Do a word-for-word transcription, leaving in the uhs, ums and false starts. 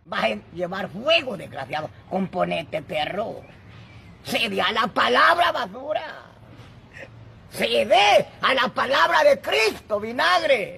vas a llevar fuego, desgraciado. Componete, perro. Cede a la palabra, basura. Cede a la palabra de Cristo, vinagre.